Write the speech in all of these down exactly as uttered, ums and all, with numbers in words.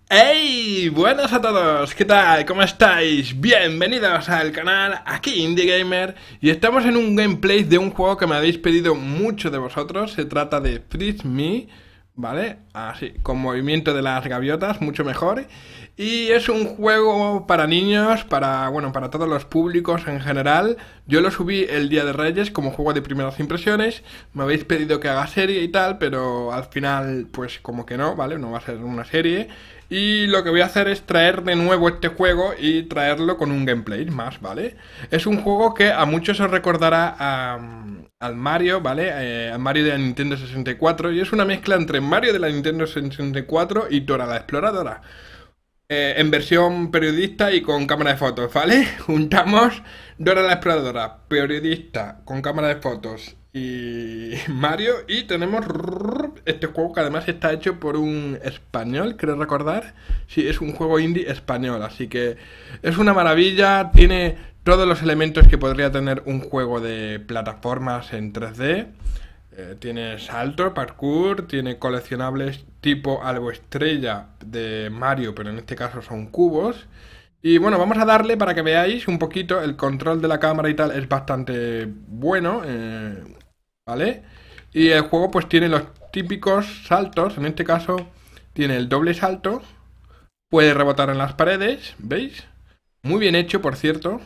¡Hey! Buenas a todos, ¿qué tal? ¿Cómo estáis? Bienvenidos al canal, aquí Indie Gamer. Y estamos en un gameplay de un juego que me habéis pedido mucho de vosotros. Se trata de Freeze Me, ¿vale? Así, con movimiento de las gaviotas, mucho mejor. Y es un juego para niños, para, bueno, para todos los públicos en general. Yo lo subí el Día de Reyes como juego de primeras impresiones. Me habéis pedido que haga serie y tal, pero al final, pues como que no, ¿vale? No va a ser una serie. Y lo que voy a hacer es traer de nuevo este juego y traerlo con un gameplay más, ¿vale? Es un juego que a muchos os recordará a, al Mario, ¿vale? Eh, al Mario de la Nintendo sesenta y cuatro. Y es una mezcla entre Mario de la Nintendo sesenta y cuatro y Dora la Exploradora. Eh, en versión periodista y con cámara de fotos, ¿vale? Juntamos Dora la Exploradora, periodista con cámara de fotos y Mario, y tenemos este juego que además está hecho por un español, creo recordar. Sí, es un juego indie español, así que es una maravilla, tiene todos los elementos que podría tener un juego de plataformas en tres D. Eh, tiene salto, parkour, tiene coleccionables tipo algo estrella de Mario, pero en este caso son cubos. Y bueno, vamos a darle para que veáis un poquito. El control de la cámara y tal es bastante bueno, eh, ¿vale? Y el juego pues tiene los típicos saltos. En este caso tiene el doble salto. Puede rebotar en las paredes, ¿veis? Muy bien hecho, por cierto.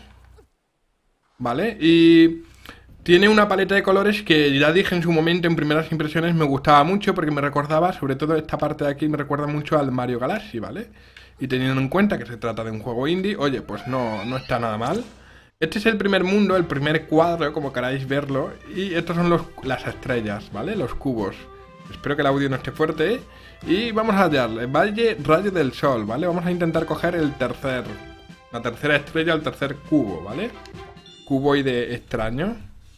¿Vale? Y tiene una paleta de colores que ya dije en su momento, en primeras impresiones, me gustaba mucho porque me recordaba, sobre todo esta parte de aquí, me recuerda mucho al Mario Galaxy, ¿vale? Y teniendo en cuenta que se trata de un juego indie, oye, pues no, no está nada mal. Este es el primer mundo, el primer cuadro, como queráis verlo, y estos son los, las estrellas, ¿vale? Los cubos. Espero que el audio no esté fuerte, ¿eh? Y vamos a hallarle, Valle Rayo del Sol, ¿vale? Vamos a intentar coger el tercer, la tercera estrella, el tercer cubo, ¿vale? Cuboide extraño.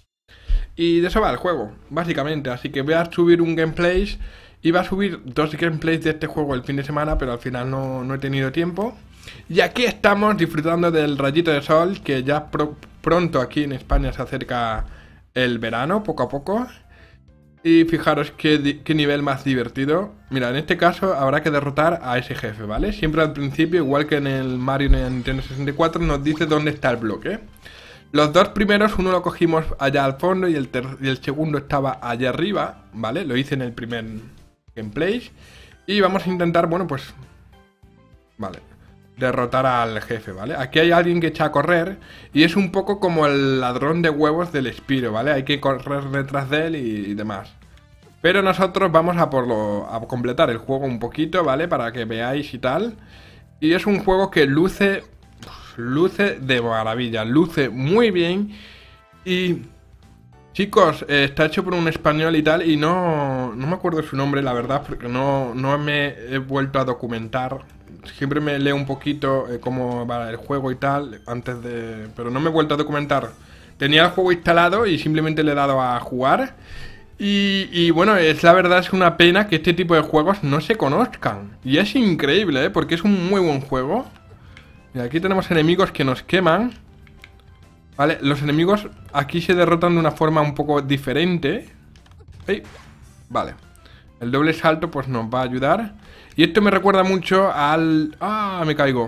Y de eso va el juego, básicamente. Así que voy a subir un gameplay. Iba a subir dos gameplays de este juego el fin de semana, pero al final no, no he tenido tiempo. Y aquí estamos disfrutando del rayito de sol, que ya pro, pronto aquí en España se acerca el verano, poco a poco. Y fijaros qué, qué nivel más divertido. Mira, en este caso habrá que derrotar a ese jefe, ¿vale? Siempre al principio, igual que en el Mario en el Nintendo sesenta y cuatro, nos dice dónde está el bloque. Los dos primeros, uno lo cogimos allá al fondo y el, y el segundo estaba allá arriba, ¿vale? Lo hice en el primer gameplay. Y vamos a intentar, bueno, pues... Vale, derrotar al jefe, ¿vale? Aquí hay alguien que echa a correr y es un poco como el ladrón de huevos del Spyro, ¿vale? Hay que correr detrás de él y, y demás. Pero nosotros vamos a, por lo, a completar el juego un poquito, ¿vale? Para que veáis y tal. Y es un juego que luce... Luce de maravilla, luce muy bien. Y chicos, eh, está hecho por un español y tal. Y no, no me acuerdo su nombre, la verdad, porque no, no me he vuelto a documentar. Siempre me leo un poquito eh, cómo va el juego y tal antes de... Pero no me he vuelto a documentar. Tenía el juego instalado y simplemente le he dado a jugar. Y, y bueno, es la verdad, es una pena que este tipo de juegos no se conozcan. Y es increíble, ¿eh? Porque es un muy buen juego. Y aquí tenemos enemigos que nos queman. Vale, los enemigos aquí se derrotan de una forma un poco diferente. ¡Ey! Vale. El doble salto pues nos va a ayudar. Y esto me recuerda mucho al... ¡Ah! Me caigo.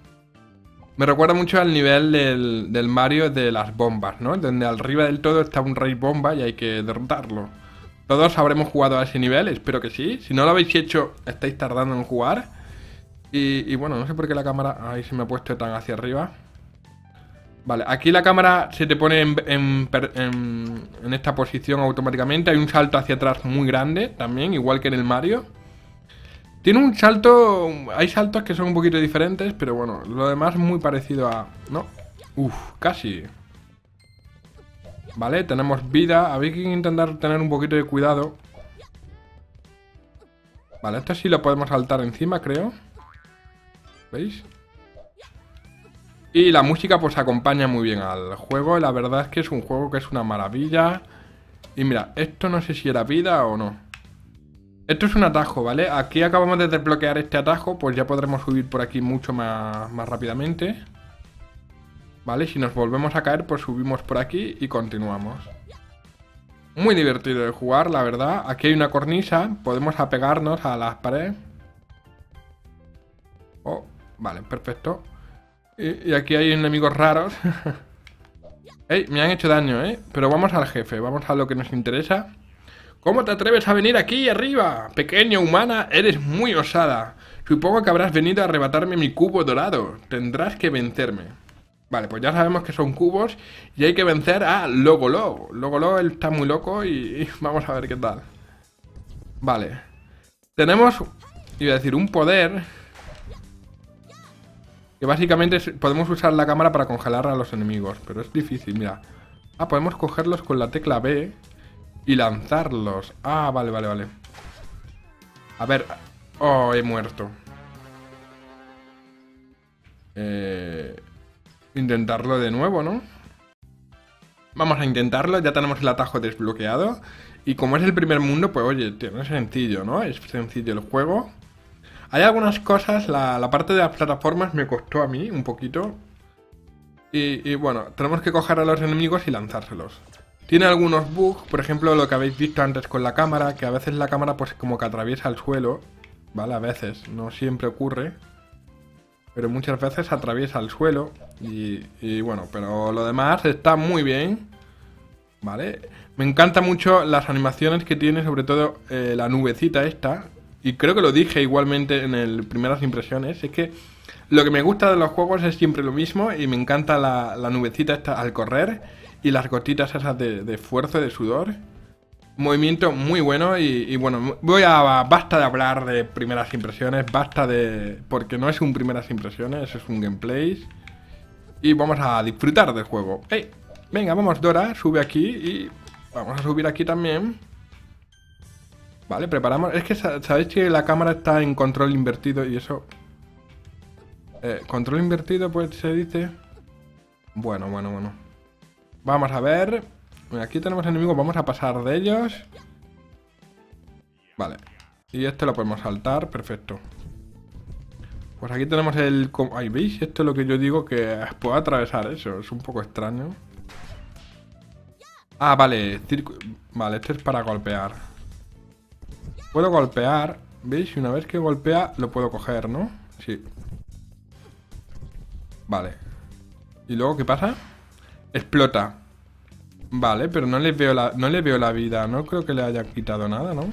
Me recuerda mucho al nivel del, del Mario de las bombas, ¿no? Donde arriba del todo está un rey bomba y hay que derrotarlo. Todos habremos jugado a ese nivel, espero que sí. Si no lo habéis hecho, estáis tardando en jugar. Y, y bueno, no sé por qué la cámara... Ahí se me ha puesto tan hacia arriba. Vale, aquí la cámara se te pone en, en, en, en esta posición automáticamente. Hay un salto hacia atrás muy grande también, igual que en el Mario. Tiene un salto... Hay saltos que son un poquito diferentes, pero bueno, lo demás es muy parecido a... ¿No? Uf, casi. Vale, tenemos vida. Había que intentar tener un poquito de cuidado. Vale, esto sí lo podemos saltar encima, creo. ¿Veis? Y la música pues acompaña muy bien al juego. La verdad es que es un juego que es una maravilla. Y mira, esto no sé si era vida o no. Esto es un atajo, ¿vale? Aquí acabamos de desbloquear este atajo. Pues ya podremos subir por aquí mucho más, más rápidamente. Vale, si nos volvemos a caer pues subimos por aquí y continuamos. Muy divertido de jugar, la verdad. Aquí hay una cornisa. Podemos apegarnos a las paredes. Oh, vale, perfecto. Y, y aquí hay enemigos raros. Ey, me han hecho daño, ¿eh? Pero vamos al jefe, vamos a lo que nos interesa. ¿Cómo te atreves a venir aquí arriba? Pequeña humana, eres muy osada. Supongo que habrás venido a arrebatarme mi cubo dorado. Tendrás que vencerme. Vale, pues ya sabemos que son cubos y hay que vencer a Logolo. Logolo, él está muy loco y, y vamos a ver qué tal. Vale. Tenemos, iba a decir, un poder que básicamente es, podemos usar la cámara para congelar a los enemigos, pero es difícil, mira. Ah, podemos cogerlos con la tecla B y lanzarlos. Ah, vale, vale, vale. A ver. Oh, he muerto. Eh... Intentarlo de nuevo, ¿no? Vamos a intentarlo, ya tenemos el atajo desbloqueado. Y como es el primer mundo, pues oye, tío, es sencillo, ¿no? Es sencillo el juego. Hay algunas cosas, la, la parte de las plataformas me costó a mí un poquito. Y, y bueno, tenemos que coger a los enemigos y lanzárselos. Tiene algunos bugs, por ejemplo lo que habéis visto antes con la cámara, que a veces la cámara pues como que atraviesa el suelo, ¿vale? A veces, no siempre ocurre. Pero muchas veces atraviesa el suelo y, y bueno, pero lo demás está muy bien, ¿vale? Me encanta mucho las animaciones que tiene, sobre todo eh, la nubecita esta. Y creo que lo dije igualmente en el primeras impresiones, es que lo que me gusta de los juegos es siempre lo mismo y me encanta la, la nubecita esta al correr y las gotitas esas de, de esfuerzo, de sudor. Movimiento muy bueno y, y bueno, voy a... Basta de hablar de primeras impresiones, basta de... Porque no es un primeras impresiones, es un gameplay. Y vamos a disfrutar del juego. ¡Hey! Venga, vamos Dora, sube aquí y... Vamos a subir aquí también. Vale, preparamos... Es que sabéis que la cámara está en control invertido y eso... Eh, control invertido pues se dice... Bueno, bueno, bueno. Vamos a ver... Aquí tenemos enemigos, vamos a pasar de ellos. Vale. Y este lo podemos saltar, perfecto. Pues aquí tenemos el... Ahí veis, esto es lo que yo digo que puedo atravesar eso, es un poco extraño. Ah, vale, circu... Vale, este es para golpear. Puedo golpear, ¿veis? Y una vez que golpea lo puedo coger, ¿no? Sí. Vale. ¿Y luego qué pasa? Explota. Vale, pero no le veo la, no le veo la vida. No creo que le haya quitado nada, ¿no?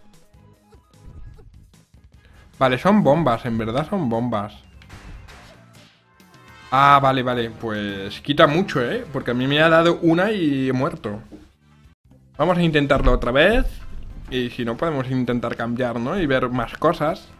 Vale, son bombas, en verdad son bombas. Ah, vale, vale. Pues quita mucho, ¿eh? Porque a mí me ha dado una y he muerto. Vamos a intentarlo otra vez. Y si no, podemos intentar cambiar, ¿no? Y ver más cosas.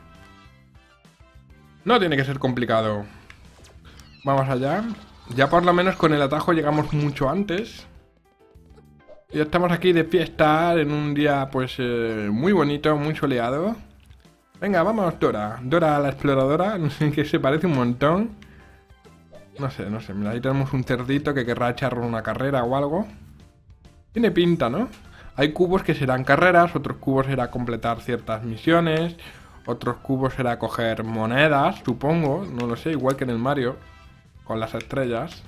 No tiene que ser complicado. Vamos allá. Ya por lo menos con el atajo llegamos mucho antes. Y estamos aquí de fiesta en un día pues eh, muy bonito, muy soleado. Venga, vamos Dora. Dora la exploradora, no sé, que se parece un montón. No sé, no sé, mira, ahí tenemos un cerdito que querrá echar una carrera o algo. Tiene pinta, ¿no? Hay cubos que serán carreras, otros cubos será completar ciertas misiones, otros cubos será coger monedas, supongo, no lo sé, igual que en el Mario, con las estrellas.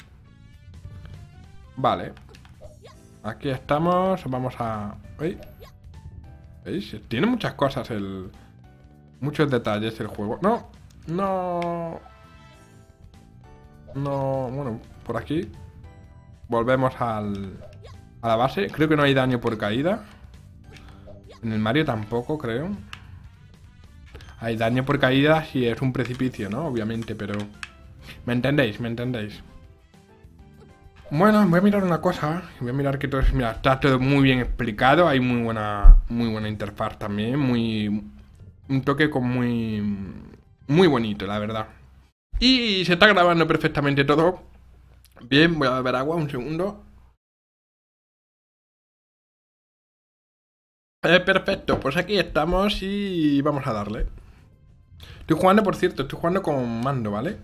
Vale. Aquí estamos, vamos a... ¿Veis? ¿Veis? Tiene muchas cosas el... Muchos detalles el juego. No, no... No... Bueno, por aquí. Volvemos al... A la base. Creo que no hay daño por caída. En el Mario tampoco, creo. Hay daño por caída si es un precipicio, ¿no? Obviamente, pero... ¿Me entendéis? ¿Me entendéis? Bueno, voy a mirar una cosa. Voy a mirar que todo es... Mira, está todo muy bien explicado. Hay muy buena muy buena interfaz también. Muy... Un toque con muy... Muy bonito, la verdad. Y se está grabando perfectamente todo. Bien, voy a beber agua un segundo. Eh, perfecto, pues aquí estamos y vamos a darle. Estoy jugando, por cierto, estoy jugando con mando, ¿vale?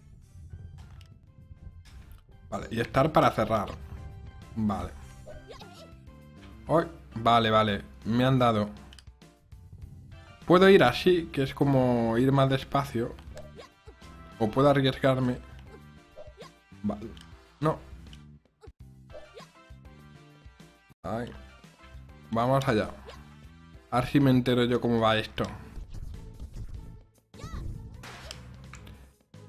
Vale, y estar para cerrar. Vale. Oh, vale, vale, me han dado. Puedo ir así, que es como ir más despacio. O puedo arriesgarme. Vale, no. Ay. Vamos allá. A ver si me entero yo cómo va esto.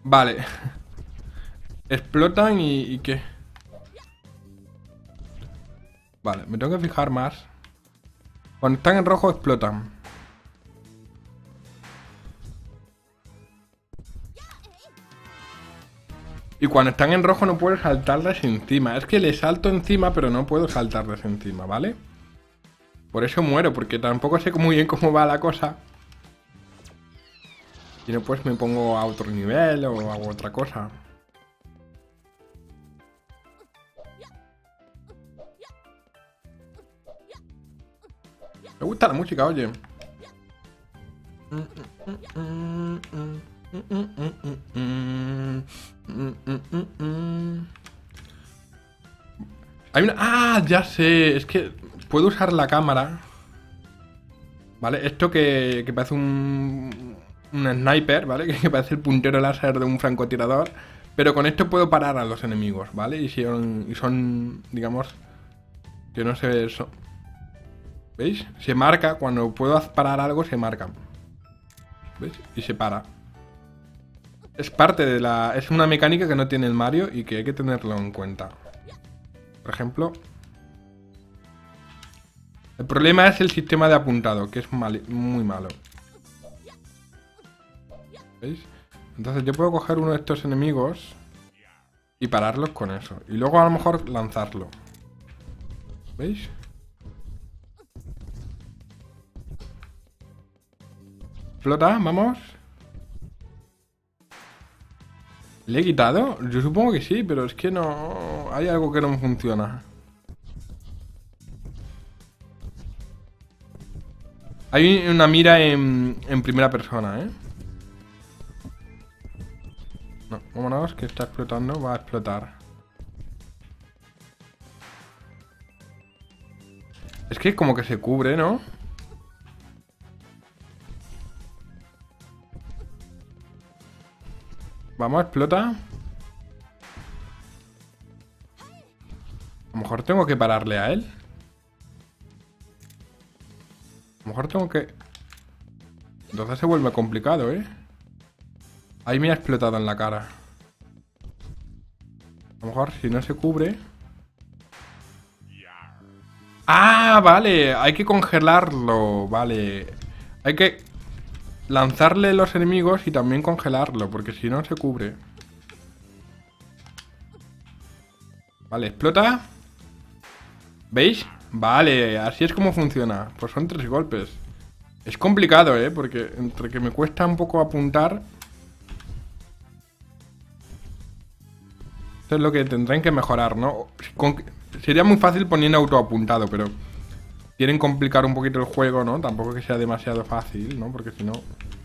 Vale. Explotan y, y ¿qué? Vale, me tengo que fijar más. Cuando están en rojo explotan. Y cuando están en rojo no puedo saltarles encima. Es que les salto encima, pero no puedo saltarles encima, ¿vale? Por eso muero, porque tampoco sé muy bien cómo va la cosa. Y no, pues me pongo a otro nivel o hago otra cosa. Me gusta la música, oye. Hay una... ¡Ah! Ya sé. Es que puedo usar la cámara. ¿Vale? Esto que, que parece un... Un sniper, ¿vale? Que parece el puntero láser de un francotirador. Pero con esto puedo parar a los enemigos, ¿vale? Y son, y son digamos... Que no se... Son, ¿veis? Se marca. Cuando puedo parar algo, se marca. ¿Veis? Y se para. Es parte de la... Es una mecánica que no tiene el Mario y que hay que tenerlo en cuenta. Por ejemplo... El problema es el sistema de apuntado, que es mal, muy malo. ¿Veis? Entonces yo puedo coger uno de estos enemigos y pararlos con eso. Y luego a lo mejor lanzarlo. ¿Veis? Explota, vamos. ¿Le he quitado? Yo supongo que sí, pero es que no... Hay algo que no funciona. Hay una mira en, en primera persona, ¿eh? No, vámonos, que está explotando, va a explotar. Es que como que se cubre, ¿no? Vamos, explota. A lo mejor tengo que pararle a él. A lo mejor tengo que... Entonces se vuelve complicado, ¿eh? Ahí me ha explotado en la cara. A lo mejor si no se cubre... ¡Ah! Vale, hay que congelarlo. Vale. Hay que lanzarle los enemigos y también congelarlo, porque si no se cubre. Vale, explota. ¿Veis? Vale, así es como funciona. Pues son tres golpes. Es complicado, ¿eh? Porque entre que me cuesta un poco apuntar... Esto es lo que tendrán que mejorar, ¿no? Con... Sería muy fácil poniendo autoapuntado, pero... Quieren complicar un poquito el juego, ¿no? Tampoco que sea demasiado fácil, ¿no? Porque si no...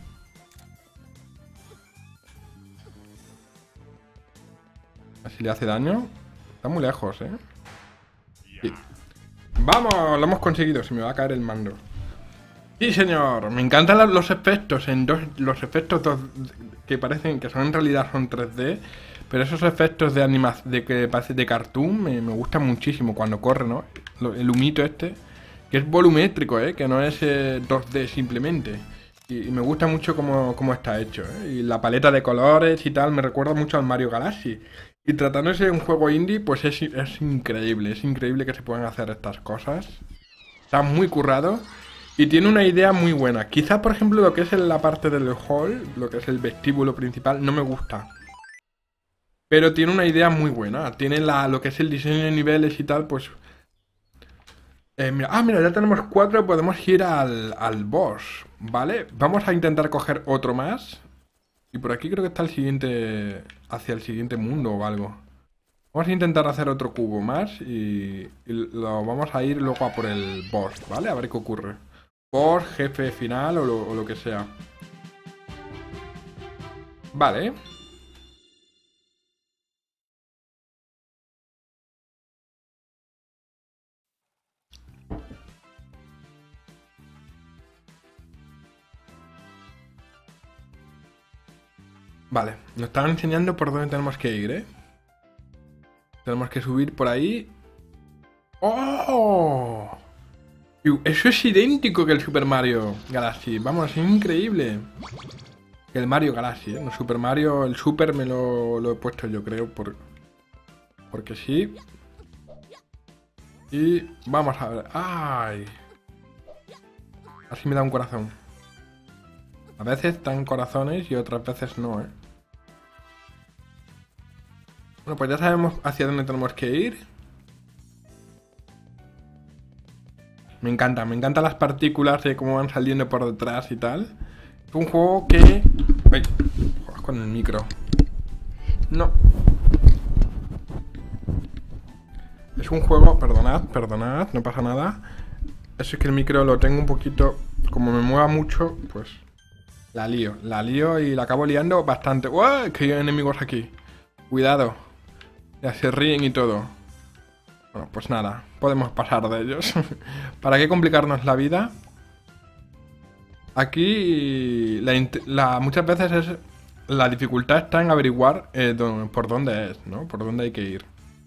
Así le hace daño. Está muy lejos, ¿eh? Sí. ¡Vamos! Lo hemos conseguido. Se me va a caer el mando. ¡Sí, señor! Me encantan los efectos en dos... Los efectos dos, que parecen que son en realidad son tres D. Pero esos efectos de animación, de que parece de cartoon, me, me gustan muchísimo cuando corre, ¿no? El humito este, que es volumétrico, ¿eh? Que no es eh, dos D simplemente. Y, y me gusta mucho cómo, cómo está hecho, ¿eh? Y la paleta de colores y tal me recuerda mucho al Mario Galaxy. Y tratándose de un juego indie, pues es, es increíble. Es increíble que se puedan hacer estas cosas. Está muy currado. Y tiene una idea muy buena. Quizá, por ejemplo, lo que es en la parte del hall, lo que es el vestíbulo principal, no me gusta. Pero tiene una idea muy buena. Tiene la, lo que es el diseño de niveles y tal, pues... Eh, mira, ah, mira, ya tenemos cuatro. Podemos ir al, al boss, ¿vale? Vamos a intentar coger otro más. Y por aquí creo que está el siguiente... Hacia el siguiente mundo o algo. Vamos a intentar hacer otro cubo más. Y, y lo vamos a ir luego a por el boss, ¿vale? A ver qué ocurre. Boss, jefe final o lo, o lo que sea. Vale. Vale, nos están enseñando por dónde tenemos que ir, ¿eh? Tenemos que subir por ahí. ¡Oh! Eso es idéntico que el Super Mario Galaxy. Vamos, es increíble. El Mario Galaxy, ¿eh? No, Super Mario, el Super me lo, lo he puesto yo creo, por, porque sí. Y vamos a ver. ¡Ay! Así me da un corazón. A veces dan corazones y otras veces no, ¿eh? Bueno, pues ya sabemos hacia dónde tenemos que ir. Me encanta, me encantan las partículas de cómo van saliendo por detrás y tal. Es un juego que... ¡Ay! Joder, con el micro. No. Es un juego... Perdonad, perdonad, no pasa nada. Eso es que el micro lo tengo un poquito... Como me mueva mucho, pues... La lío, la lío y la acabo liando bastante. ¡Uah! Que hay enemigos aquí. Cuidado. Ya se ríen y todo. Bueno, pues nada, podemos pasar de ellos. ¿Para qué complicarnos la vida? Aquí la, la, muchas veces es la dificultad está en averiguar eh, don, por dónde es, ¿no? Por dónde hay que ir.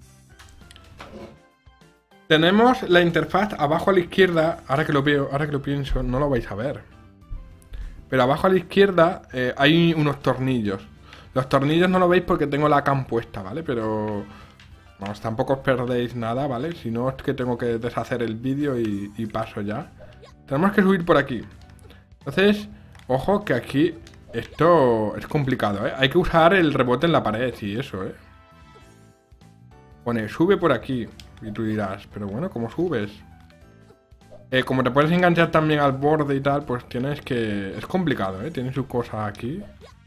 Tenemos la interfaz abajo a la izquierda. Ahora que lo veo, ahora que lo pienso, no lo vais a ver. Pero abajo a la izquierda eh, hay unos tornillos. Los tornillos no lo veis porque tengo la cam puesta, ¿vale? Pero... Vamos, tampoco os perdéis nada, ¿vale? Si no es que tengo que deshacer el vídeo y, y paso ya. Tenemos que subir por aquí. Entonces, ojo que aquí esto es complicado, ¿eh? Hay que usar el rebote en la pared y eso, ¿eh? Pone, sube por aquí. Y tú dirás, pero bueno, ¿cómo subes? Eh, como te puedes enganchar también al borde y tal, pues tienes que... Es complicado, ¿eh? Tiene sus cosas aquí.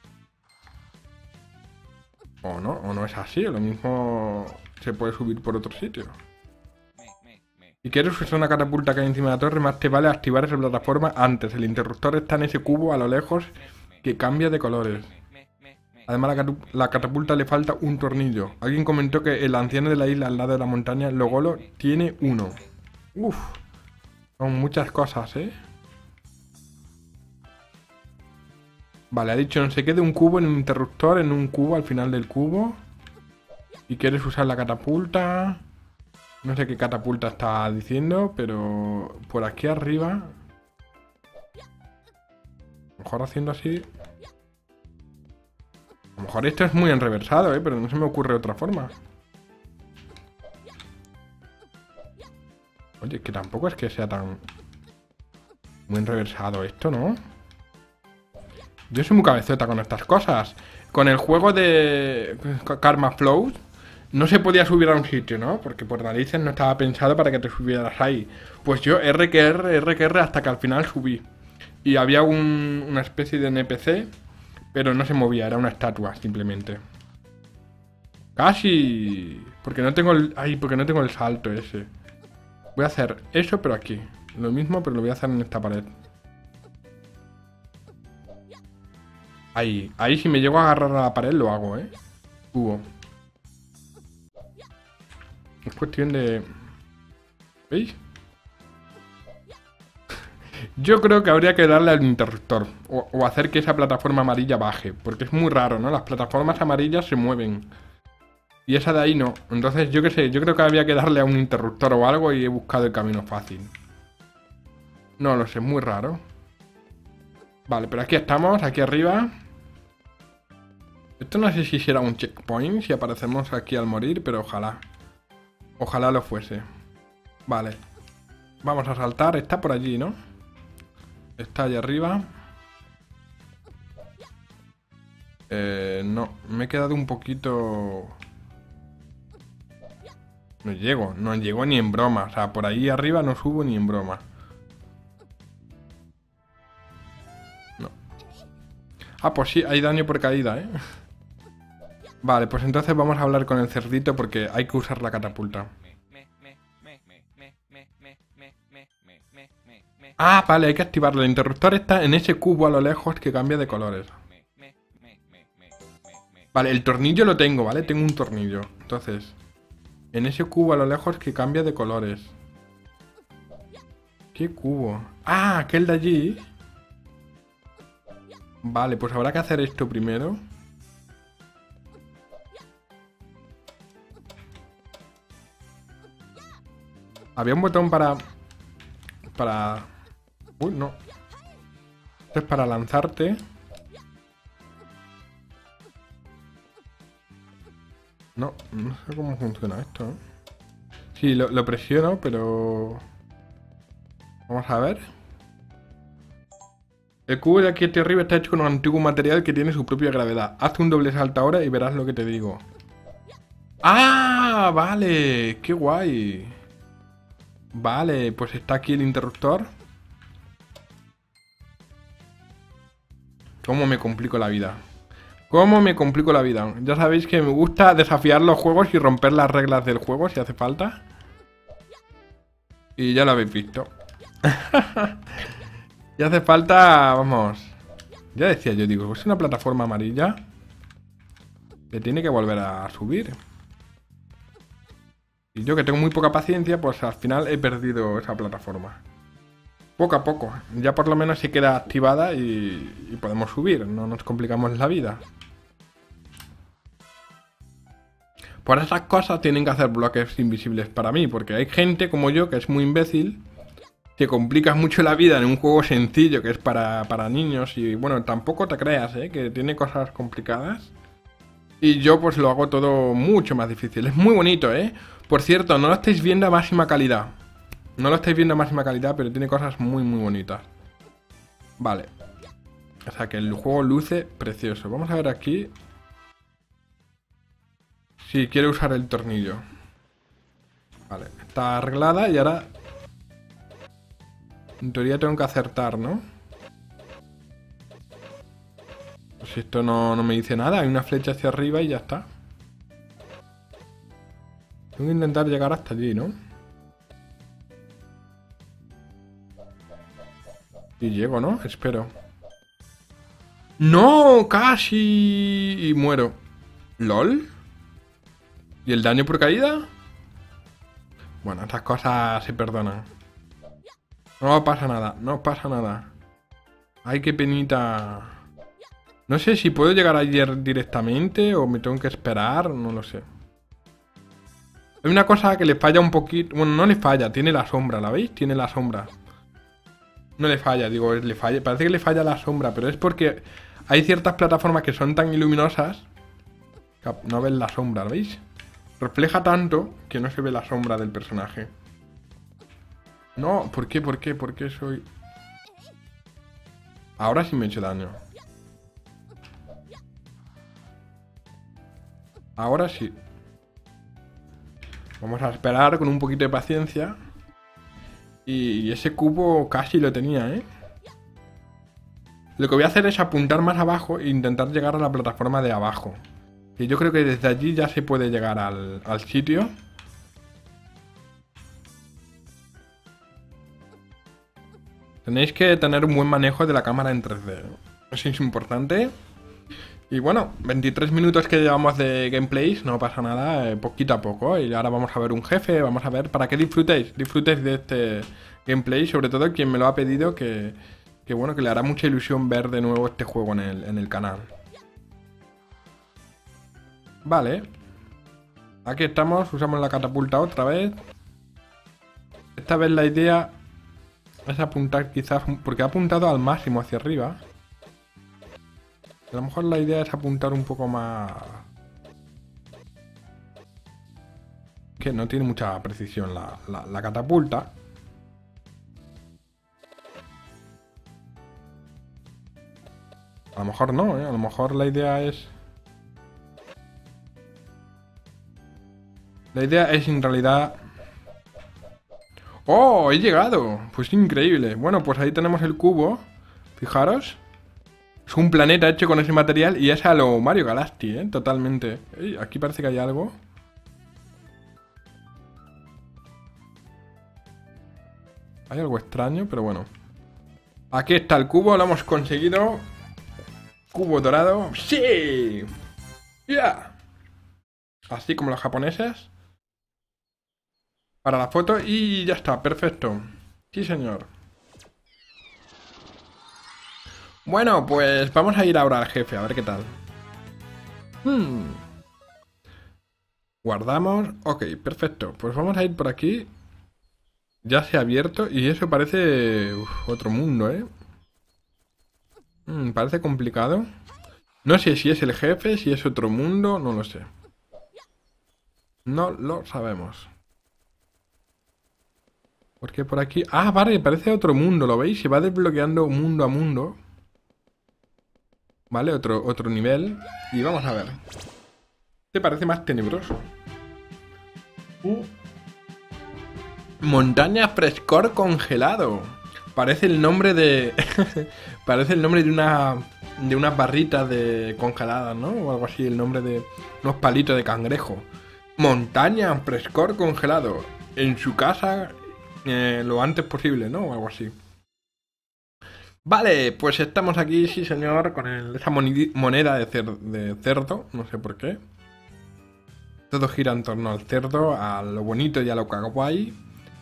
O no, o no es así, lo mismo... Se puede subir por otro sitio. Si quieres usar una catapulta que hay encima de la torre, más te vale activar esa plataforma antes. El interruptor está en ese cubo a lo lejos que cambia de colores. Además, la, la catapulta le falta un tornillo. Alguien comentó que el anciano de la isla al lado de la montaña, Logolo, tiene uno. Uf, son muchas cosas, ¿eh? Vale, ha dicho no sé qué de un cubo en un interruptor, en un cubo al final del cubo. Y quieres usar la catapulta. No sé qué catapulta está diciendo, pero por aquí arriba. A lo mejor haciendo así. A lo mejor esto es muy enreversado, ¿eh? Pero no se me ocurre otra forma. Oye, que tampoco es que sea tan... Muy enreversado esto, ¿no? Yo soy muy cabezota con estas cosas. Con el juego de Karma Flows no se podía subir a un sitio, ¿no? Porque por narices no estaba pensado para que te subieras ahí. Pues yo R que R, R que R hasta que al final subí. Y había un, una especie de N P C, pero no se movía, era una estatua simplemente. ¡Casi! Porque no tengo el... Ay, porque no tengo el salto ese. Voy a hacer eso, pero aquí. Lo mismo, pero lo voy a hacer en esta pared. Ahí, ahí si me llego a agarrar a la pared lo hago, ¿eh? Cubo. Es cuestión de... ¿Veis? Yo creo que habría que darle al interruptor. O, o hacer que esa plataforma amarilla baje. Porque es muy raro, ¿no? Las plataformas amarillas se mueven. Y esa de ahí no. Entonces, yo qué sé, yo creo que habría que darle a un interruptor o algo y he buscado el camino fácil. No lo sé, es muy raro. Vale, pero aquí estamos, aquí arriba. Esto no sé si será un checkpoint, si aparecemos aquí al morir, pero ojalá. Ojalá lo fuese. Vale. Vamos a saltar, está por allí, ¿no? Está allá arriba. Eh, no, me he quedado un poquito... No llego, no llego ni en broma. O sea, por ahí arriba no subo ni en broma. No. Ah, pues sí, hay daño por caída, ¿eh? Vale, pues entonces vamos a hablar con el cerdito porque hay que usar la catapulta. Ah, vale, hay que activarlo. El interruptor está en ese cubo a lo lejos que cambia de colores. Vale, el tornillo lo tengo, ¿vale? Tengo un tornillo. Entonces, en ese cubo a lo lejos que cambia de colores. ¿Qué cubo? Ah, aquel de allí. Vale, pues habrá que hacer esto primero. Había un botón para... Para... Uy, no. Esto es para lanzarte. No, no sé cómo funciona esto, ¿eh? Sí, lo, lo presiono, pero... Vamos a ver. El cubo de aquí hacia arriba está hecho con un antiguo material que tiene su propia gravedad. Haz un doble salto ahora y verás lo que te digo. ¡Ah! Vale, qué guay. Vale, pues está aquí el interruptor. ¿Cómo me complico la vida? ¿Cómo me complico la vida? Ya sabéis que me gusta desafiar los juegos y romper las reglas del juego si hace falta. Y ya lo habéis visto. Y hace falta, vamos. Ya decía yo, digo, es una plataforma amarilla que tiene que volver a subir. Y yo que tengo muy poca paciencia, pues al final he perdido esa plataforma. Poco a poco. Ya por lo menos se queda activada y, y podemos subir. No nos complicamos la vida. Por esas cosas tienen que hacer bloques invisibles para mí, porque hay gente como yo que es muy imbécil, que complicas mucho la vida en un juego sencillo que es para, para niños y bueno, tampoco te creas, ¿eh? Que tiene cosas complicadas. Y yo pues lo hago todo mucho más difícil. Es muy bonito, ¿eh? Por cierto, no lo estáis viendo a máxima calidad. No lo estáis viendo a máxima calidad, pero tiene cosas muy muy bonitas. Vale. O sea que el juego luce precioso. Vamos a ver aquí. Si quiero usar el tornillo. Vale, está arreglada y ahora... En teoría tengo que acertar, ¿no? Pues esto no, no me dice nada. Hay una flecha hacia arriba y ya está. Tengo que intentar llegar hasta allí, ¿no? Y llego, ¿no? Espero. ¡No! ¡Casi! Y muero. ¿Lol? ¿Y el daño por caída? Bueno, estas cosas se perdonan. No pasa nada, no pasa nada. Ay, qué penita. No sé si puedo llegar ayer directamente o me tengo que esperar, no lo sé. Hay una cosa que le falla un poquito. Bueno, no le falla, tiene la sombra, ¿la veis? Tiene la sombra. No le falla, digo, le falla. Parece que le falla la sombra, pero es porque hay ciertas plataformas que son tan iluminosas que no ven la sombra, ¿lo veis? Refleja tanto que no se ve la sombra del personaje. No, ¿por qué? ¿Por qué? ¿Por qué soy...? Ahora sí me he hecho daño. Ahora sí. Vamos a esperar con un poquito de paciencia. Y ese cubo casi lo tenía, ¿eh? Lo que voy a hacer es apuntar más abajo e intentar llegar a la plataforma de abajo. Y yo creo que desde allí ya se puede llegar al, al sitio. Tenéis que tener un buen manejo de la cámara en tres D. Eso es importante. Y bueno, veintitrés minutos que llevamos de gameplays, no pasa nada, eh, poquito a poco. Y ahora vamos a ver un jefe, vamos a ver para que disfrutéis. Disfrutéis de este gameplay, sobre todo quien me lo ha pedido, que, que bueno, que le hará mucha ilusión ver de nuevo este juego en el, en el canal. Vale. Aquí estamos, usamos la catapulta otra vez. Esta vez la idea es apuntar quizás, porque ha apuntado al máximo hacia arriba. A lo mejor la idea es apuntar un poco más... Que no tiene mucha precisión la, la, la catapulta. A lo mejor no, ¿eh? A lo mejor la idea es... La idea es en realidad... ¡Oh! ¡He llegado! Pues increíble. Bueno, pues ahí tenemos el cubo. Fijaros. Es un planeta hecho con ese material y es a lo Mario Galaxy, ¿eh? Totalmente. Ey, aquí parece que hay algo. Hay algo extraño, pero bueno. Aquí está el cubo, lo hemos conseguido. Cubo dorado. ¡Sí! ¡Ya! Yeah. Así como los japoneses. Para la foto y ya está, perfecto. Sí, señor. Bueno, pues vamos a ir ahora al jefe, a ver qué tal. Hmm. Guardamos. Ok, perfecto. Pues vamos a ir por aquí. Ya se ha abierto y eso parece... Uf, otro mundo, ¿eh? Hmm, parece complicado. No sé si es el jefe, si es otro mundo, no lo sé. No lo sabemos. Porque por aquí... Ah, vale, parece otro mundo, ¿lo veis? Se va desbloqueando mundo a mundo. Vale, otro, otro nivel. Y vamos a ver. Este parece más tenebroso. Uh. Montaña frescor congelado. Parece el nombre de... parece el nombre de una... De unas barritas de congeladas, ¿no? O algo así, el nombre de unos palitos de cangrejo. Montaña frescor congelado. En su casa eh, lo antes posible, ¿no? O algo así. Vale, pues estamos aquí, sí señor, con el, esa moneda de, cer de cerdo. No sé por qué. Todo gira en torno al cerdo, a lo bonito y a lo kawaii.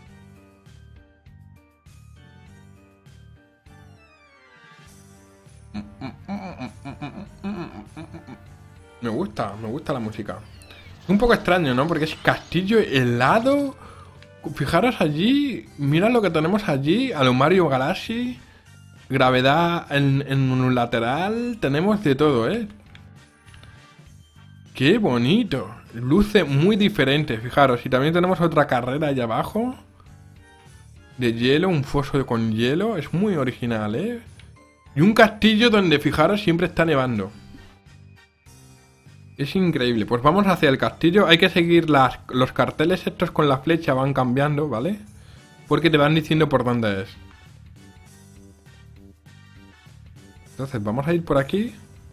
Me gusta, me gusta la música. Es un poco extraño, ¿no? Porque es castillo helado. Fijaros allí, mira lo que tenemos allí, a lo Mario Galaxy. Gravedad en, en un lateral, tenemos de todo, ¿eh? ¡Qué bonito! Luce muy diferente, fijaros. Y también tenemos otra carrera allá abajo. De hielo, un foso con hielo. Es muy original, ¿eh? Y un castillo donde, fijaros, siempre está nevando. Es increíble. Pues vamos hacia el castillo. Hay que seguir las, los carteles estos con la flecha, van cambiando, ¿vale? Porque te van diciendo por dónde es. Entonces, vamos a ir por aquí.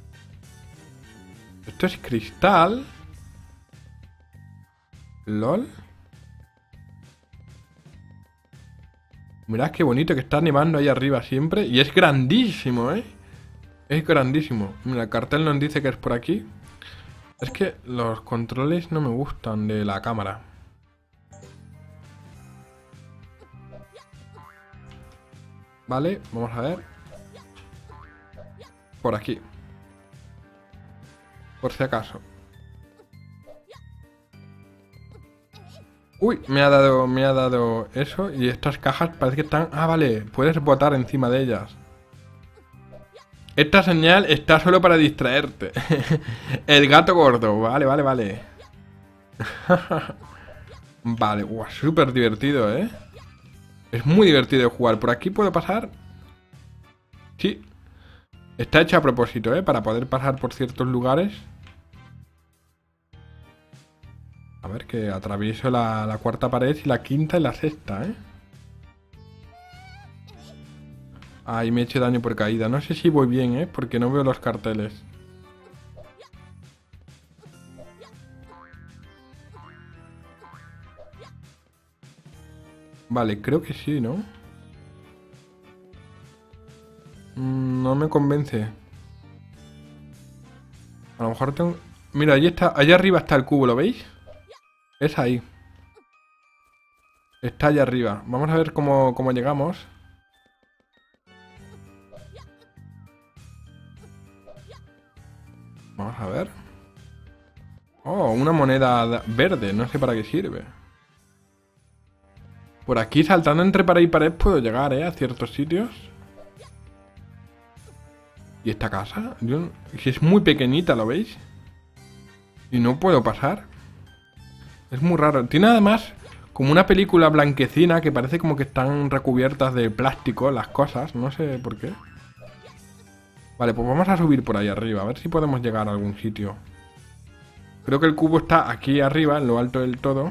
Esto es cristal. LOL. Mirad qué bonito que está nevando ahí arriba siempre. Y es grandísimo, ¿eh? Es grandísimo. Mira, el cartel nos dice que es por aquí. Es que los controles no me gustan de la cámara. Vale, vamos a ver. Por aquí. Por si acaso. Uy, me ha dado, me ha dado eso. Y estas cajas parece que están... Ah, vale, puedes botar encima de ellas. Esta señal está solo para distraerte. El gato gordo, vale, vale, vale. Vale, guau, súper divertido, ¿eh? Es muy divertido jugar. ¿Por aquí puedo pasar? Sí. Está hecho a propósito, ¿eh? Para poder pasar por ciertos lugares. A ver, que atravieso la, la cuarta pared y la quinta y la sexta, ¿eh? Ay, me he hecho daño por caída. No sé si voy bien, ¿eh? Porque no veo los carteles. Vale, creo que sí, ¿no? Mm, no me convence. A lo mejor tengo... Mira, allí está, allá arriba está el cubo, ¿lo veis? Es ahí. Está allá arriba. Vamos a ver cómo, cómo llegamos. Vamos a ver. Oh, una moneda verde. No sé para qué sirve. Por aquí, saltando entre pared y pared, puedo llegar, ¿eh? A ciertos sitios. ¿Y esta casa? Yo... Si es muy pequeñita, ¿lo veis? Y no puedo pasar. Es muy raro. Tiene además como una película blanquecina que parece como que están recubiertas de plástico las cosas. No sé por qué. Vale, pues vamos a subir por ahí arriba. A ver si podemos llegar a algún sitio. Creo que el cubo está aquí arriba, en lo alto del todo.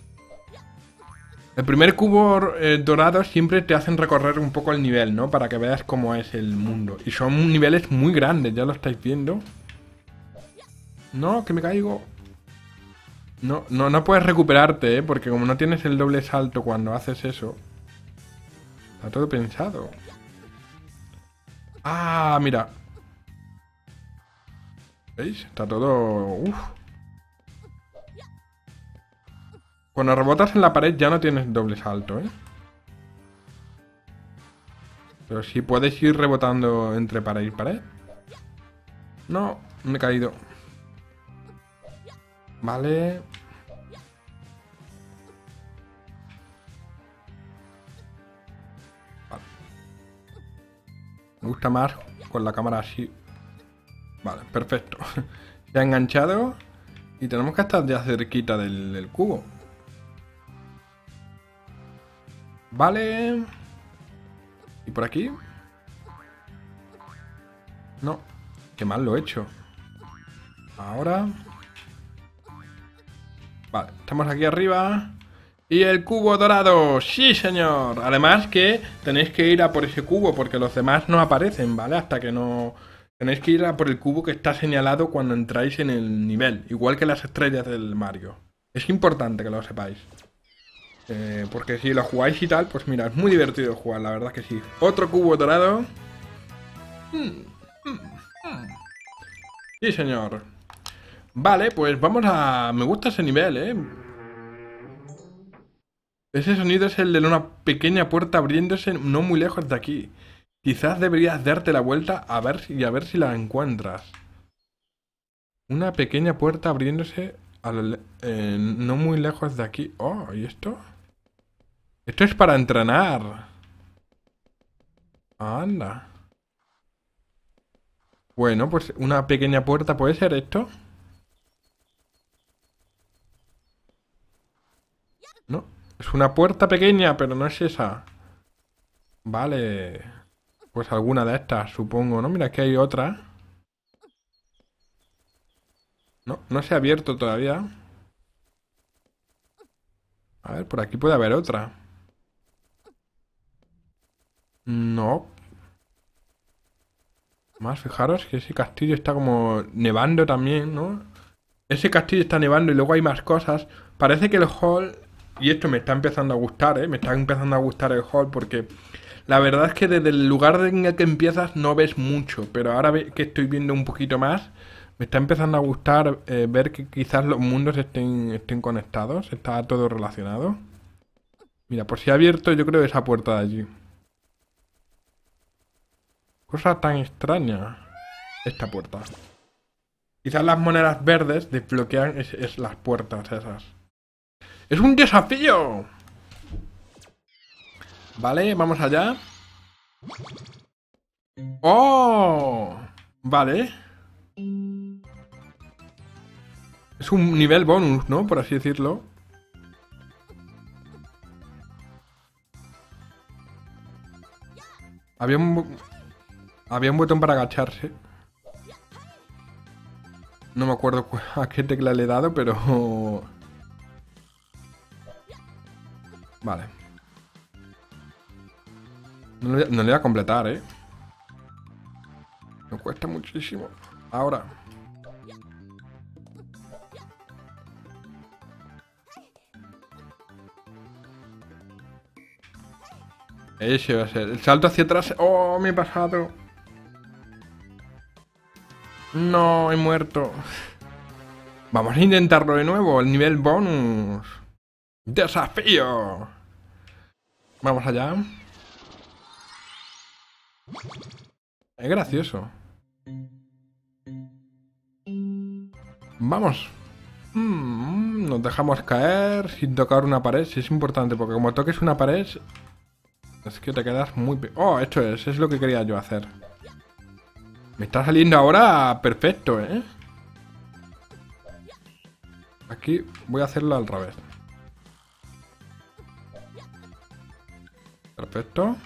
El primer cubo eh, dorado siempre te hacen recorrer un poco el nivel, ¿no? Para que veas cómo es el mundo. Y son niveles muy grandes, ya lo estáis viendo. No, que me caigo. No, no, no puedes recuperarte, ¿eh? Porque como no tienes el doble salto cuando haces eso. Está todo pensado. Ah, mira. ¿Veis? Está todo... Uf. Cuando rebotas en la pared ya no tienes doble salto, ¿eh? Pero sí puedes ir rebotando entre pared y pared. No, me he caído. Vale. Vale. Me gusta más con la cámara así. Vale, perfecto. Se ha enganchado. Y tenemos que estar ya cerquita del, del cubo. Vale. ¿Y por aquí? No. Qué mal lo he hecho. Ahora. Vale, estamos aquí arriba. Y el cubo dorado. ¡Sí, señor! Además que tenéis que ir a por ese cubo, porque los demás no aparecen, ¿vale? Hasta que no... Tenéis que ir a por el cubo que está señalado cuando entráis en el nivel. Igual que las estrellas del Mario. Es importante que lo sepáis. Eh, porque si lo jugáis y tal, pues mira, es muy divertido jugar, la verdad que sí. Otro cubo dorado. Sí, señor. Vale, pues vamos a... Me gusta ese nivel, ¿eh? Ese sonido es el de una pequeña puerta abriéndose no muy lejos de aquí. Quizás deberías darte la vuelta a ver si, y a ver si la encuentras. Una pequeña puerta abriéndose a lo, eh, no muy lejos de aquí. Oh, ¿y esto? Esto es para entrenar. Anda. Bueno, pues una pequeña puerta, ¿puede ser esto? No, es una puerta pequeña, pero no es esa. Vale. Pues alguna de estas, supongo, ¿no? Mira, aquí hay otra. No, no se ha abierto todavía. A ver, por aquí puede haber otra. No. Más, fijaros que ese castillo está como nevando también, ¿no? Ese castillo está nevando y luego hay más cosas. Parece que el hall... Y esto me está empezando a gustar, ¿eh? Me está empezando a gustar el hall porque... La verdad es que desde el lugar en el que empiezas no ves mucho. Pero ahora que estoy viendo un poquito más... Me está empezando a gustar eh, ver que quizás los mundos estén, estén conectados. Está todo relacionado. Mira, por si ha abierto yo creo esa puerta de allí. Cosa tan extraña. Esta puerta. Quizás las monedas verdes desbloquean es, es las puertas esas. ¡Es un desafío! Vale, vamos allá. ¡Oh! Vale. Es un nivel bonus, ¿no? Por así decirlo. Había un... Había un botón para agacharse. No me acuerdo a qué tecla le he dado, pero... Vale. No le, no le voy a completar, ¿eh? Me cuesta muchísimo. Ahora. Ese va a ser. El salto hacia atrás. ¡Oh, me he pasado! No, he muerto. Vamos a intentarlo de nuevo. El nivel bonus. ¡Desafío! Vamos allá. Es gracioso. Vamos. Mm, nos dejamos caer sin tocar una pared. Sí, es importante, porque como toques una pared... Es que te quedas muy... Pe oh, esto es. Es lo que quería yo hacer. Me está saliendo ahora perfecto, ¿eh? Aquí voy a hacerlo al revés. Perfecto.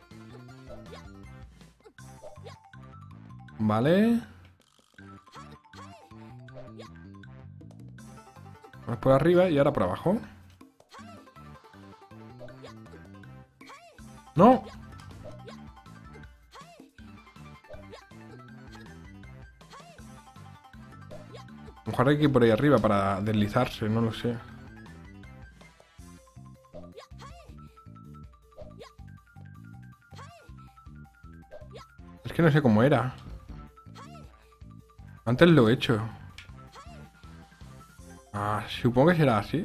Vale. Vamos por arriba y ahora por abajo. ¡No! A lo mejor hay que ir por ahí arriba para deslizarse, no lo sé. Es que no sé cómo era. Antes lo he hecho. Ah, supongo que será así.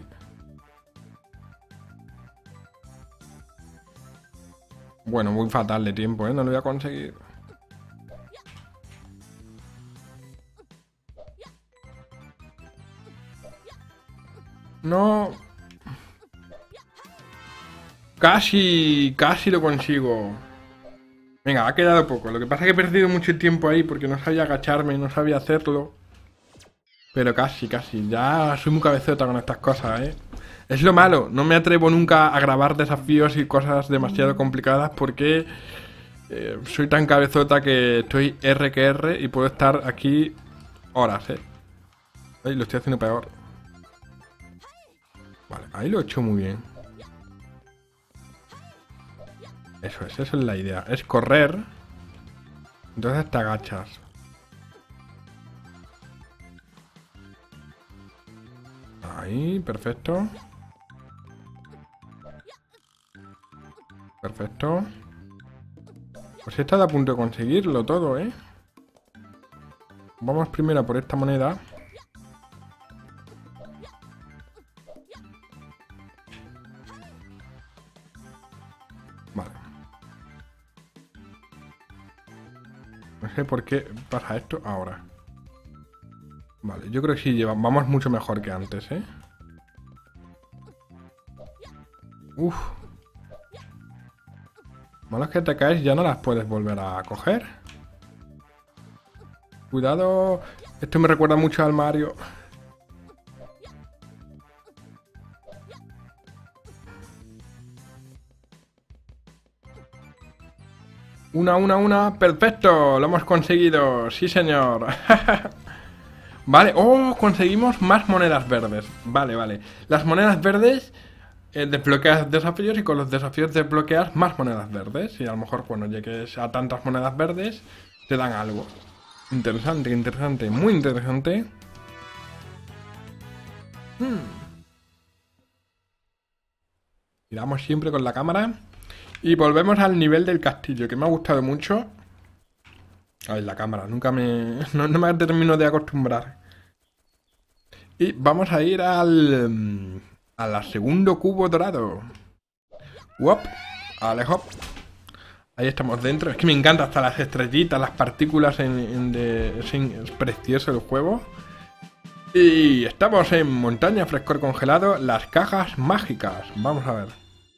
Bueno, muy fatal de tiempo, ¿eh? No lo voy a conseguir. No. Casi, casi lo consigo. Venga, ha quedado poco. Lo que pasa es que he perdido mucho tiempo ahí porque no sabía agacharme, no sabía hacerlo. Pero casi, casi. Ya soy muy cabezota con estas cosas, ¿eh? Es lo malo. No me atrevo nunca a grabar desafíos y cosas demasiado complicadas porque eh, soy tan cabezota que estoy R que R y puedo estar aquí horas, ¿eh? Ay, lo estoy haciendo peor. Vale, ahí lo he hecho muy bien. Eso es, eso es la idea. Es correr. Entonces te agachas. Ahí, perfecto. Perfecto. Pues he estado a punto de conseguirlo todo, ¿eh? Vamos primero por esta moneda. Vale. No sé por qué pasa esto ahora. Vale, yo creo que sí, lleva, vamos mucho mejor que antes, ¿eh? Uf. Malo es que te caes, ya no las puedes volver a coger. Cuidado. Esto me recuerda mucho al Mario. Una, una, una. ¡Perfecto! Lo hemos conseguido. Sí, señor. Vale. ¡Oh! Conseguimos más monedas verdes. Vale, vale. Las monedas verdes eh, desbloqueas desafíos y con los desafíos desbloqueas más monedas verdes. Y a lo mejor cuando llegues a tantas monedas verdes te dan algo. Interesante, interesante. Muy interesante. Hmm. Giramos siempre con la cámara. Y volvemos al nivel del castillo, que me ha gustado mucho. Ay, la cámara, nunca me... No, no me termino de acostumbrar. Y vamos a ir al... al segundo cubo dorado. Wop. Vale, hop. Ahí estamos dentro. Es que me encanta hasta las estrellitas, las partículas en, en de... Es, es precioso el juego. Y estamos en montaña, frescor congelado. Las cajas mágicas. Vamos a ver.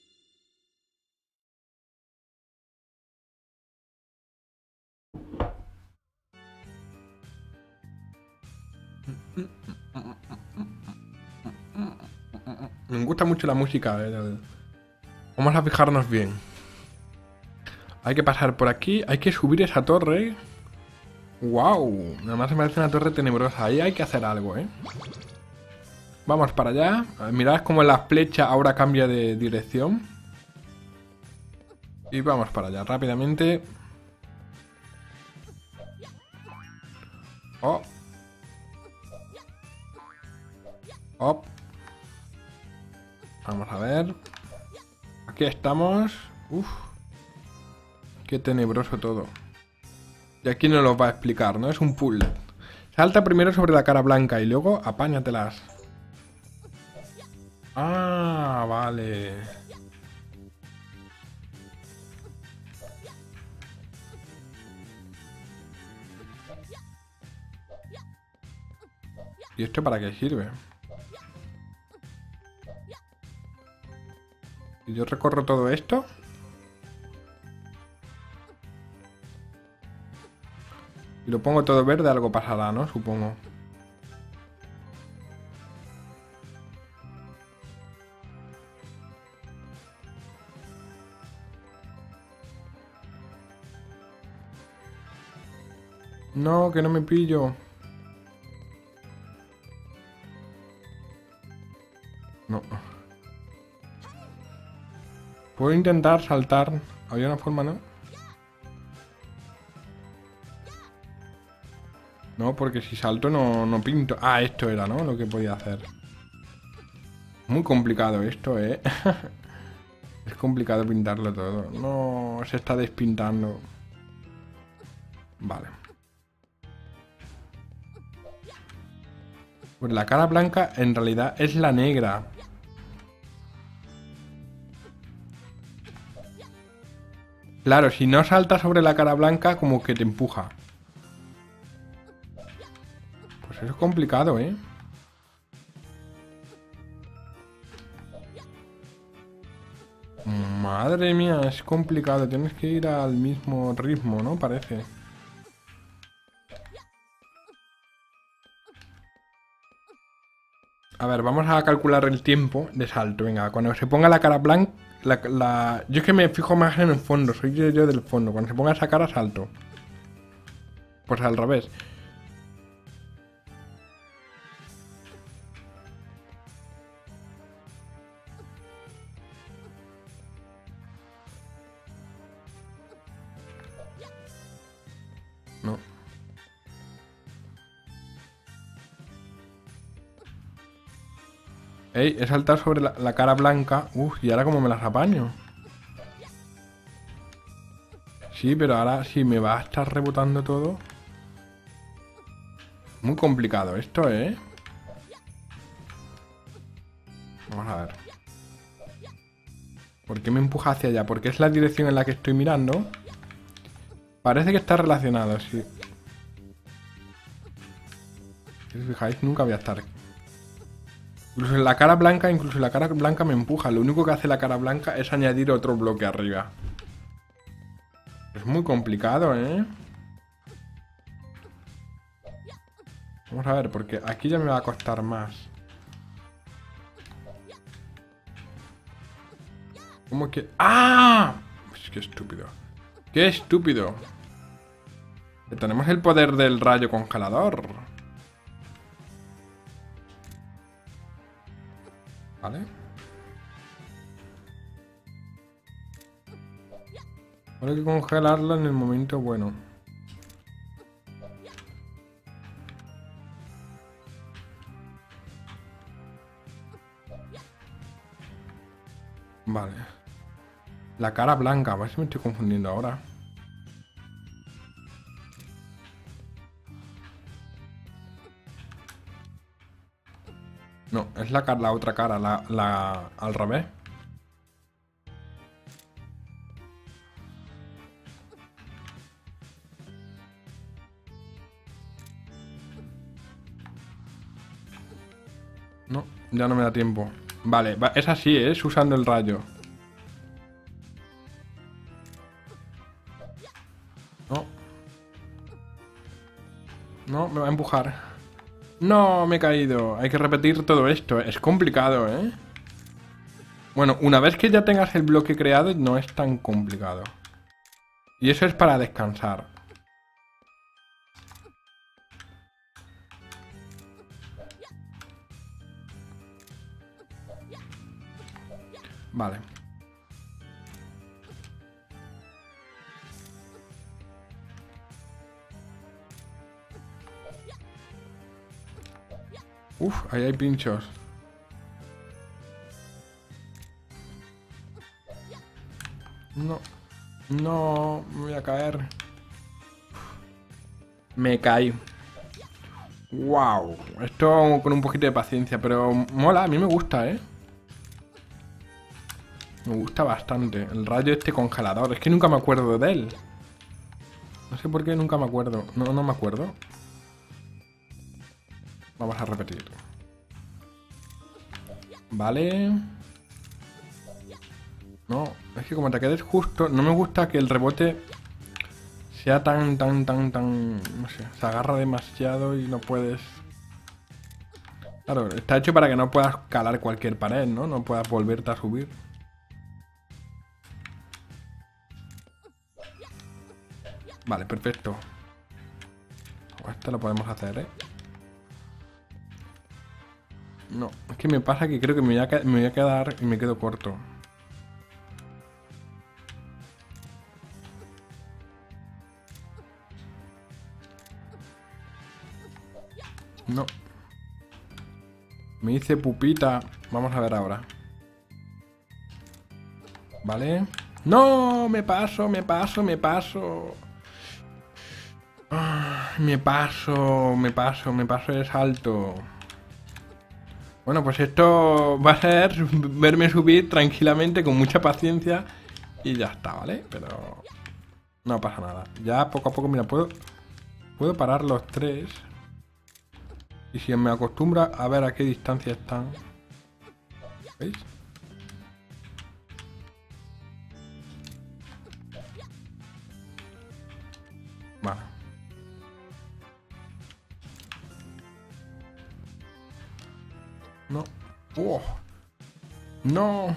Me gusta mucho la música. Eh. Vamos a fijarnos bien. Hay que pasar por aquí. Hay que subir esa torre. ¡Wow! Además me parece una torre tenebrosa. Ahí hay que hacer algo, ¿eh? Vamos para allá. Mirad cómo la flecha ahora cambia de dirección. Y vamos para allá rápidamente. Oh. Oh. Vamos a ver. Aquí estamos. Uf. Qué tenebroso todo. Y aquí nos lo va a explicar, ¿no? Es un puzzle. Salta primero sobre la cara blanca y luego apáñatelas. Ah, vale. ¿Y esto para qué sirve? ¿Y yo recorro todo esto? Y lo pongo todo verde, algo pasará, ¿no? Supongo. No, que no me pillo. No. Puedo intentar saltar. ¿Había una forma, no? No, porque si salto no, no pinto. Ah, esto era, ¿no? Lo que podía hacer. Muy complicado esto, ¿eh? Es complicado pintarlo todo. No, se está despintando. Vale. Pues la cara blanca en realidad es la negra. Claro, si no saltas sobre la cara blanca, como que te empuja. Pues eso es complicado, ¿eh? Madre mía, es complicado. Tienes que ir al mismo ritmo, ¿no? Parece. A ver, vamos a calcular el tiempo de salto. Venga, cuando se ponga la cara blanca... La, la... Yo es que me fijo más en el fondo, soy yo, yo del fondo. Cuando se ponga esa cara, salto. Pues al revés. No. Ey, he saltado sobre la, la cara blanca. Uf, y ahora cómo me las apaño. Sí, pero ahora sí me va a estar rebotando todo. Muy complicado esto, ¿eh? Vamos a ver. ¿Por qué me empuja hacia allá? Porque es la dirección en la que estoy mirando. Parece que está relacionado, sí. Si os fijáis, nunca voy a estar. Incluso en la cara blanca, incluso la cara blanca me empuja. Lo único que hace la cara blanca es añadir otro bloque arriba. Es muy complicado, ¿eh? Vamos a ver, porque aquí ya me va a costar más. ¿Cómo que...? ¡Ah! Pues qué estúpido. ¡Qué estúpido! Que tenemos el poder del rayo congelador. ¿Vale? Ahora hay que congelarlo en el momento bueno. Vale. La cara blanca, a ver si me estoy confundiendo ahora. No, es la, la otra cara, la, la al revés. No, ya no me da tiempo. Vale, va, es así, ¿eh? Es usando el rayo. No. No, me va a empujar. No, me he caído. Hay que repetir todo esto. Es complicado, ¿eh? Bueno, una vez que ya tengas el bloque creado, no es tan complicado. Y eso es para descansar. Vale. Uf, ahí hay pinchos. No. No, me voy a caer. Me caí. Wow. Esto con un poquito de paciencia, pero mola, a mí me gusta, ¿eh? Me gusta bastante. El rayo este congelador. Es que nunca me acuerdo de él. No sé por qué nunca me acuerdo. No, no me acuerdo. Vamos a repetir. Vale. No, es que como te quedes justo, no me gusta que el rebote sea tan, tan, tan, tan... No sé, se agarra demasiado y no puedes... Claro, está hecho para que no puedas calar cualquier pared, ¿no? No puedas volverte a subir. Vale, perfecto. Esto lo podemos hacer, ¿eh? No, es que me pasa que creo que me voy a, me voy a quedar y me quedo corto. No. Me hice pupita. Vamos a ver ahora. Vale. ¡No! Me paso, me paso, me paso. Ah, me paso, me paso, me paso de salto. Bueno, pues esto va a ser verme subir tranquilamente, con mucha paciencia. Y ya está, ¿vale? Pero no pasa nada. Ya poco a poco, mira, puedo, puedo parar los tres. Y si me acostumbra a ver a qué distancia están. ¿Veis? Vale. No. Oh. No.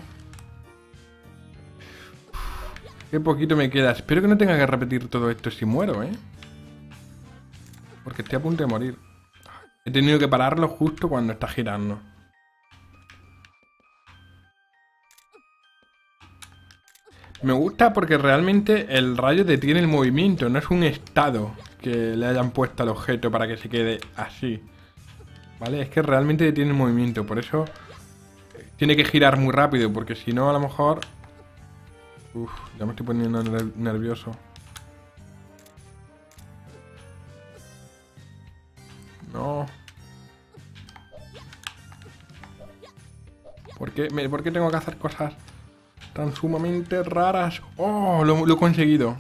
Qué poquito me queda. Espero que no tenga que repetir todo esto si muero, ¿eh? Porque estoy a punto de morir. He tenido que pararlo justo cuando está girando. Me gusta porque realmente el rayo detiene el movimiento. No es un estado que le hayan puesto al objeto para que se quede así. ¿Vale? Es que realmente detiene el movimiento. Por eso tiene que girar muy rápido. Porque si no, a lo mejor... Uf, ya me estoy poniendo nervioso. No. ¿Por qué, me, ¿Por qué tengo que hacer cosas tan sumamente raras? ¡Oh! Lo, lo he conseguido.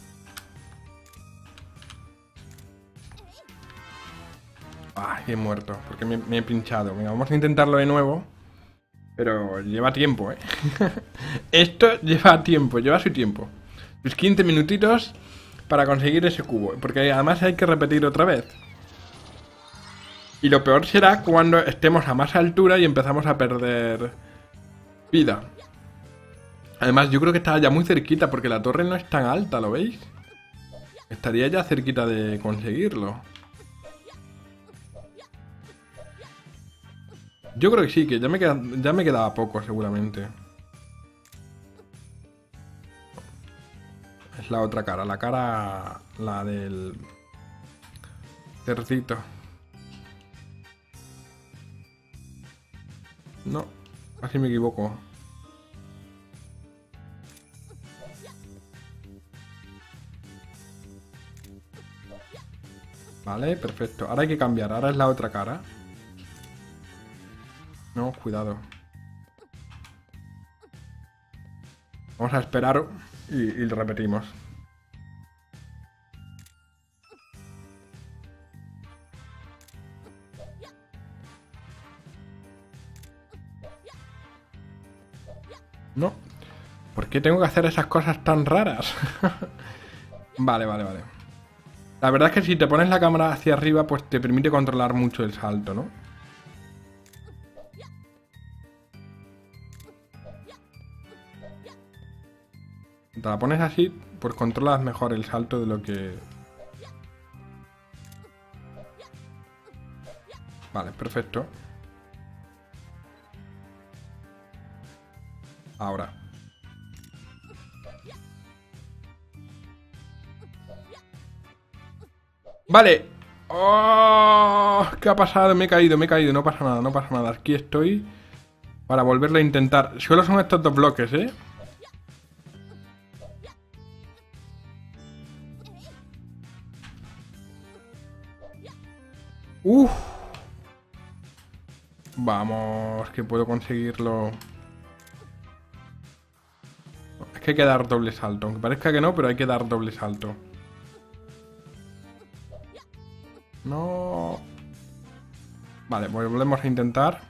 ¡Ay! He muerto. Porque me, me he pinchado. Venga, vamos a intentarlo de nuevo. Pero lleva tiempo, ¿eh? Esto lleva tiempo, lleva su tiempo. Pues quince minutitos para conseguir ese cubo. Porque además hay que repetir otra vez. Y lo peor será cuando estemos a más altura y empezamos a perder vida. Además, yo creo que estaba ya muy cerquita porque la torre no es tan alta, ¿lo veis? Estaría ya cerquita de conseguirlo. Yo creo que sí, que ya me, queda, ya me quedaba poco seguramente. Es la otra cara, la cara... la del... cerdito. No, casi me equivoco. Vale, perfecto. Ahora hay que cambiar, ahora es la otra cara. No, cuidado. Vamos a esperar y, y lo repetimos. No. ¿Por qué tengo que hacer esas cosas tan raras? Vale, vale, vale. La verdad es que si te pones la cámara hacia arriba, pues te permite controlar mucho el salto, ¿no? Si te la pones así, pues controlas mejor el salto de lo que... Vale, perfecto. Ahora. Vale. Oh, ¿qué ha pasado? Me he caído, me he caído. No pasa nada, no pasa nada. Aquí estoy para volverlo a intentar. Solo son estos dos bloques, ¿eh? Uf. Vamos, que puedo conseguirlo. Es que hay que dar doble salto. Aunque parezca que no, pero hay que dar doble salto. No. Vale, volvemos a intentar.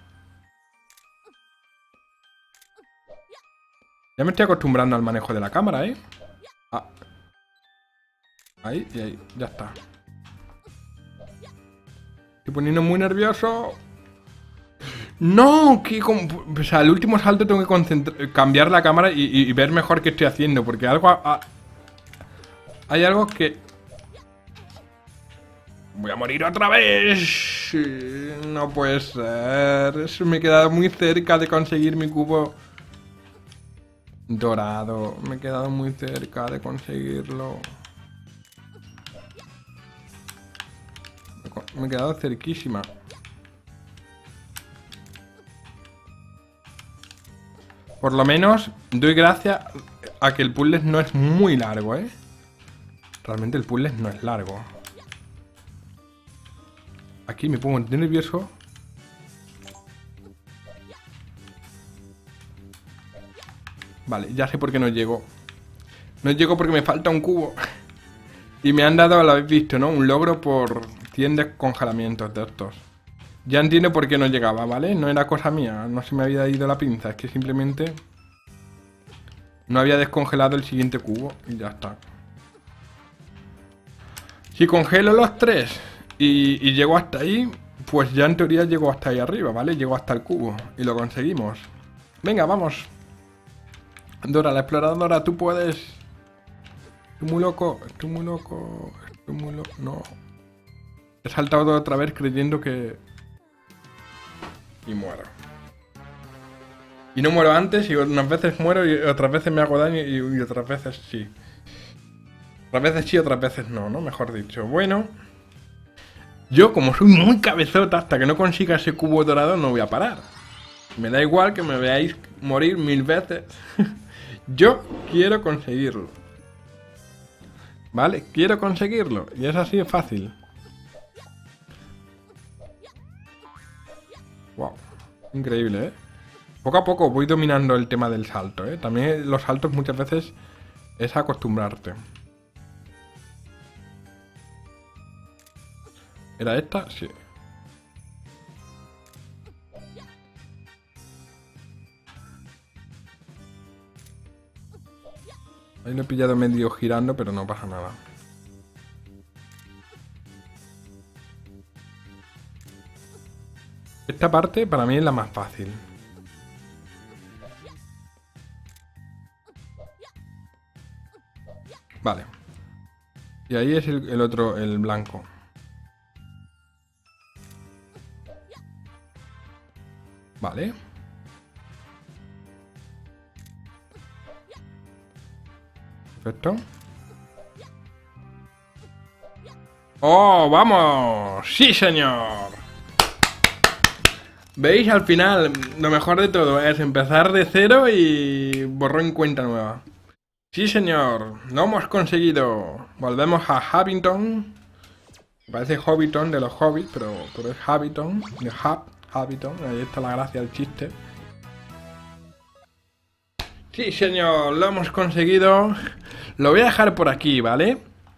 Ya me estoy acostumbrando al manejo de la cámara, ¿eh? Ah. Ahí y ahí, ya está. Estoy poniendo muy nervioso. ¡No! Que o sea, el último salto tengo que cambiar la cámara y, y, y ver mejor qué estoy haciendo. Porque algo... A, hay algo que... ¡Voy a morir otra vez! No puede ser. Me he quedado muy cerca de conseguir mi cubo dorado. Me he quedado muy cerca de conseguirlo. Me he quedado cerquísima. Por lo menos doy gracias a que el puzzle no es muy largo, ¿eh? Realmente el puzzle no es largo. Aquí me pongo nervioso. Vale, ya sé por qué no llego. No llego porque me falta un cubo. Y me han dado, lo habéis visto, ¿no? Un logro por cien descongelamientos de estos. Ya entiendo por qué no llegaba, ¿vale? No era cosa mía, no se me había ido la pinza. Es que simplemente no había descongelado el siguiente cubo y ya está. Si congelo los tres y, y llego hasta ahí, pues ya en teoría llego hasta ahí arriba, ¿vale? Llego hasta el cubo y lo conseguimos. Venga, vamos. Dora, la exploradora, tú puedes. Estoy muy loco, estoy muy loco, estoy muy loco, no. He saltado otra vez creyendo que... Y muero. Y no muero antes y unas veces muero y otras veces me hago daño y, y otras veces sí. Otras veces sí, otras veces no, ¿no? Mejor dicho. Bueno. Yo, como soy muy cabezota, hasta que no consiga ese cubo dorado no voy a parar. Me da igual que me veáis morir mil veces. Yo quiero conseguirlo. ¿Vale? Quiero conseguirlo. Y es así de fácil. Wow. Increíble, ¿eh? Poco a poco voy dominando el tema del salto, ¿eh? También los saltos muchas veces es acostumbrarte. ¿Era esta? Sí. Ahí lo he pillado medio girando, pero no pasa nada. Esta parte para mí es la más fácil. Vale. Y ahí es el, el otro, el blanco. Vale. Perfecto. ¡Oh, vamos! ¡Sí, señor! ¿Veis? Al final, lo mejor de todo es empezar de cero y borrón en cuenta nueva. Sí, señor, lo hemos conseguido. Volvemos a Hobbiton. Parece Hobbiton de los Hobbits, pero, pero es Hobbiton, de Hub, Hobbiton. Ahí está la gracia del chiste. Sí, señor, lo hemos conseguido. Lo voy a dejar por aquí, ¿vale?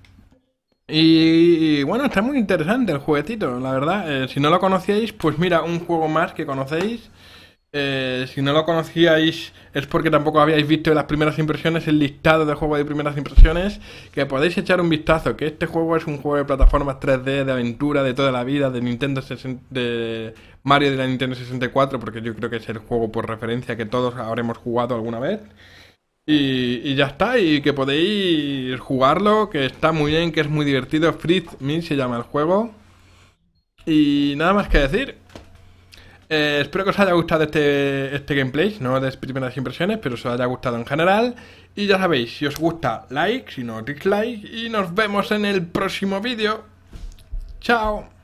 Y, y bueno, está muy interesante el jueguecito, la verdad. Eh, si no lo conocíais, pues mira, un juego más que conocéis. Eh, si no lo conocíais es porque tampoco habíais visto las primeras impresiones, el listado de juegos de primeras impresiones, que podéis echar un vistazo, que este juego es un juego de plataformas tres D, de aventura, de toda la vida, de Nintendo sesenta, de Mario de la Nintendo sesenta y cuatro, porque yo creo que es el juego por referencia que todos habremos jugado alguna vez. Y, y ya está, y que podéis jugarlo, que está muy bien, que es muy divertido. Freeze Me se llama el juego. Y nada más que decir. Eh, espero que os haya gustado este, este gameplay, no de primeras impresiones, pero os haya gustado en general. Y ya sabéis, si os gusta, like, si no, dislike. Y nos vemos en el próximo vídeo. Chao.